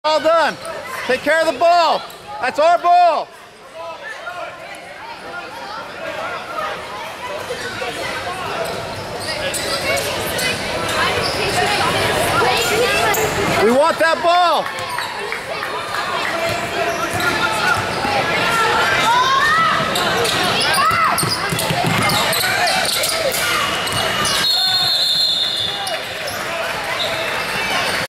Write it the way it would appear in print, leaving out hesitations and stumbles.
All done. Take care of the ball. That's our ball. We want that ball.